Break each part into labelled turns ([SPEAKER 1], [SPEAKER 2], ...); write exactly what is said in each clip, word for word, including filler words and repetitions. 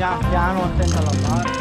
[SPEAKER 1] piano piano, attento alla barca.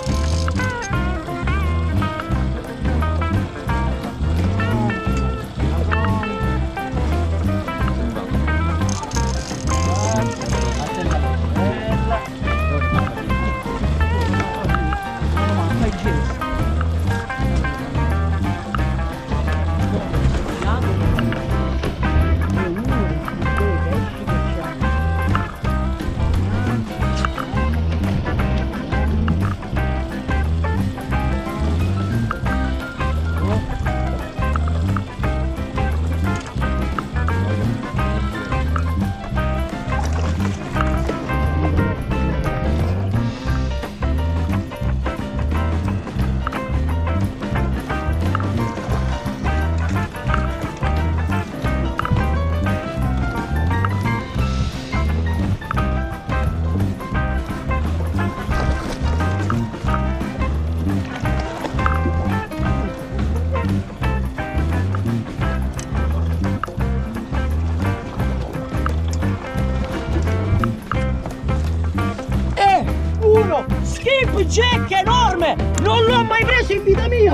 [SPEAKER 2] Skipjack enorme! Non l'ho mai preso in vita mia!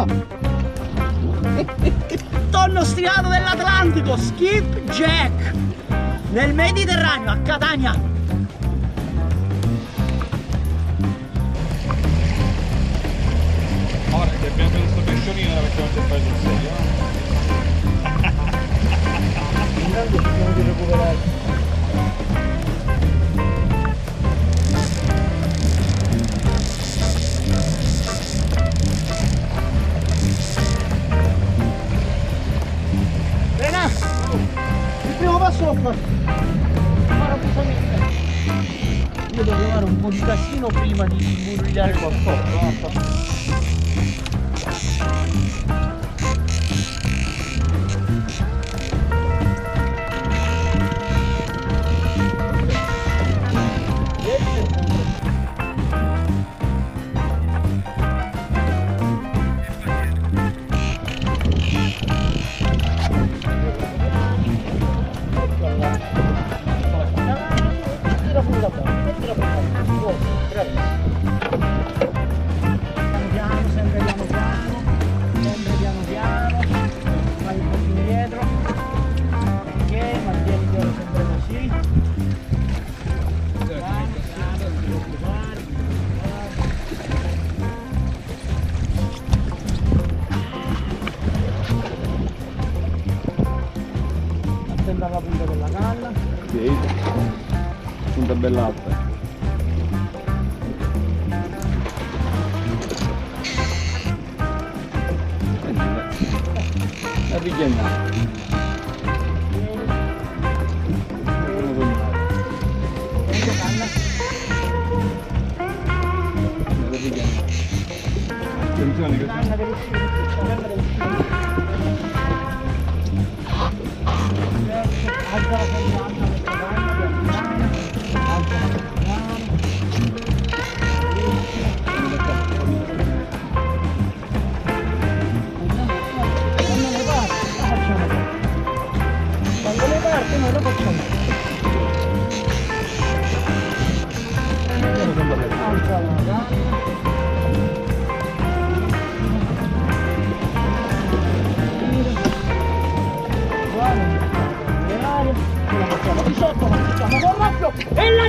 [SPEAKER 2] Tonno striato dell'Atlantico, Skipjack! Nel Mediterraneo, a Catania!
[SPEAKER 3] Ora che abbiamo preso questo pesciolino perché non c'è fare sul serio, no?
[SPEAKER 1] Intanto cerchiamo di recuperare. Sopra. Io devo fare un po' di casino prima di sburrigliare qualcosa, no? Alla punta della canna.
[SPEAKER 3] Sì, punta bella alta. La richiamata. Attenzione che
[SPEAKER 1] Canna deve uscire, canna deve uscire. Alza la canna, questa canna, alza la canna. Quando le parte, la facciamo. Quando le parte noi lo facciamo. Alza la canna. Di sotto la facciamo con l'occhio e la...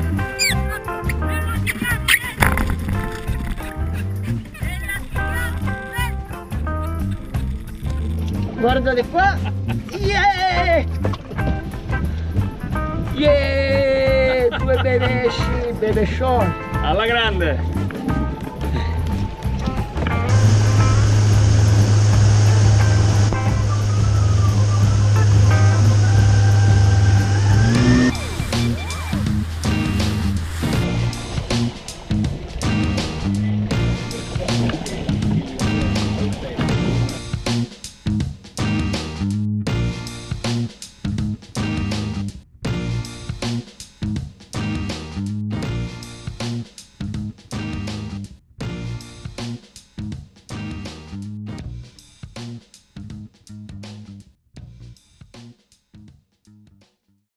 [SPEAKER 1] Guardate qua! Yeah! Yeah! Due bebesci, bebescioni!
[SPEAKER 3] alla grande!